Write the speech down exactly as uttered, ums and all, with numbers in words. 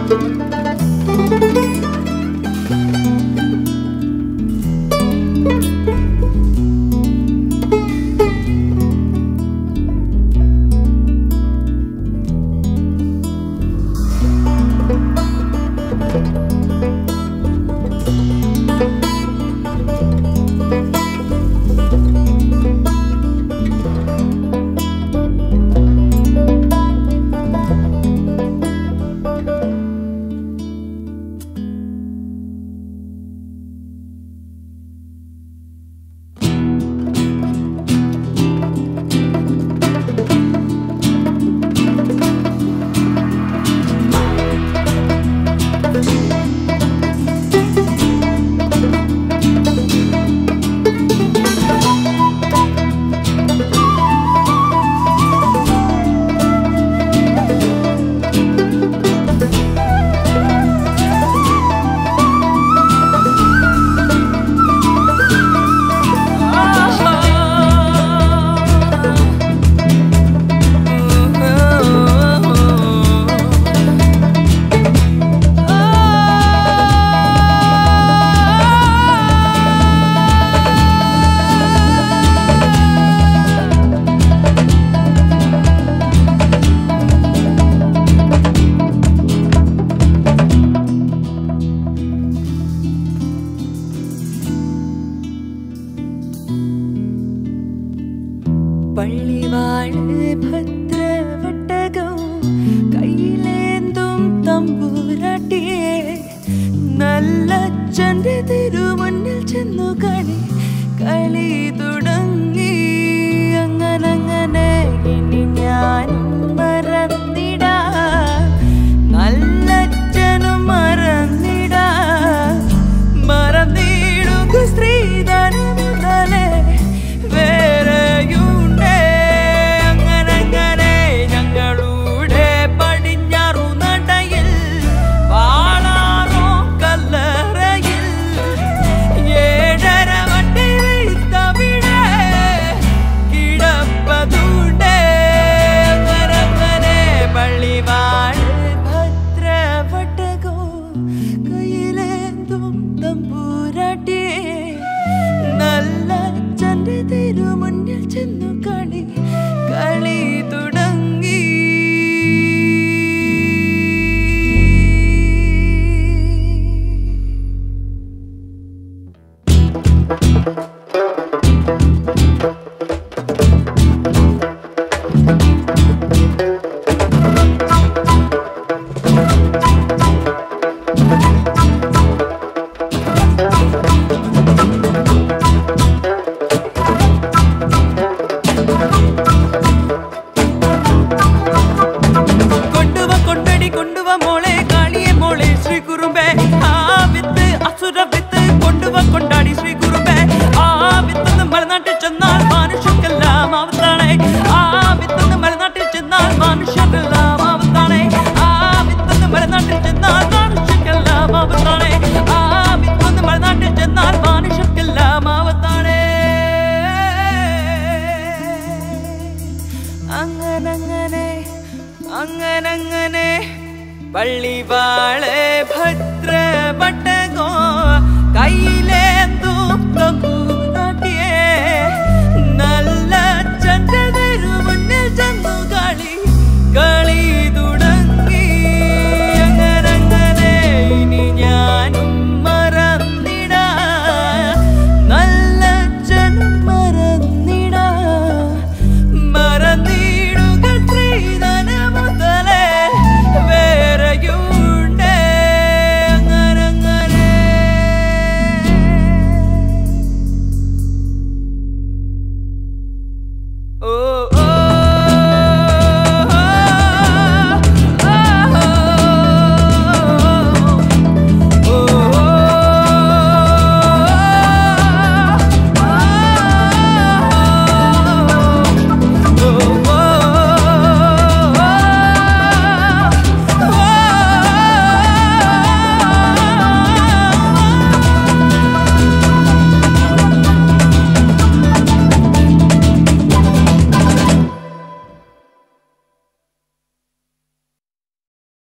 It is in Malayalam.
പള്ളിവാള് ഭദ്രവട്ടകം കയ്യിലേന്തും തമ്പൂരാട്ടിയെ നല്ലച്ഛന്റെ തിരുമുന്നിൽ ചെന്നു കളി കളി തുടങ്ങി. അങ്ങനങ്ങനെ ഇനി ഞാനും മറന്നിടാ, നല്ലച്ഛനും മറന്നിടാ, മറന്നിടുക സ്ത്രീധനം മുതലേ വേറെയുണ്ടേ. അങ്ങനങ്ങനെ ഞങ്ങളുടെ പടിഞ്ഞാറു നടയിൽ വാളാറോ കല്ലറയിൽ ഏഴര വട്ടി തവിടെ കിടപ്പതുണ്ടേ. അങ്ങനങ്ങനെ പള്ളിവാൾ ഭദ്രവട്ടകോ കയ്യിലേന്തും തമ്പൂരാട്ടിയെ നല്ല ചന്റെ തിരുമുന്നിൽ ചെന്നു കളി കളി തുടങ്ങി. കൊണ്ടുവ കൊണ്ടടി കൊണ്ടുവ മോളെ കാളിയെ മോളെ ശ്രീ കുറുമ്പേ ആ വിത്ത് അസുര വിത്ത് കൊണ്ടുവ കൊണ്ടാടി ശ്രീ കുറുമ്പേ. ആ വിത്തൊന്ന് മലനാട്ടിൽ ചെന്നാൽ മനുഷ്യർക്കെല്ലാം ആവത്താണേ. ആ വിത്തൊന്ന് മലനാട്ടിൽ ചെന്നാൽ മനുഷ്യർക്കെല്ലാം ആവത്താണേ. ആ വിത്തൊന്ന് മലനാട്ടിൽ ചെന്നാൽ മനുഷ്യർക്കെല്ലാം ആവത്താണേ. ആ വിത്തൊന്ന് മലനാട്ടിൽ ചെന്നാൽ മനുഷ്യർക്കെല്ലാം ആവത്താണേ. അങ്ങനങ്ങനെ അങ്ങനങ്ങനെ പള്ളിവാളെ ഭദ്രവട്ടകോ കയ്യിലേന്തും തമ്പൂരാട്ടിയെ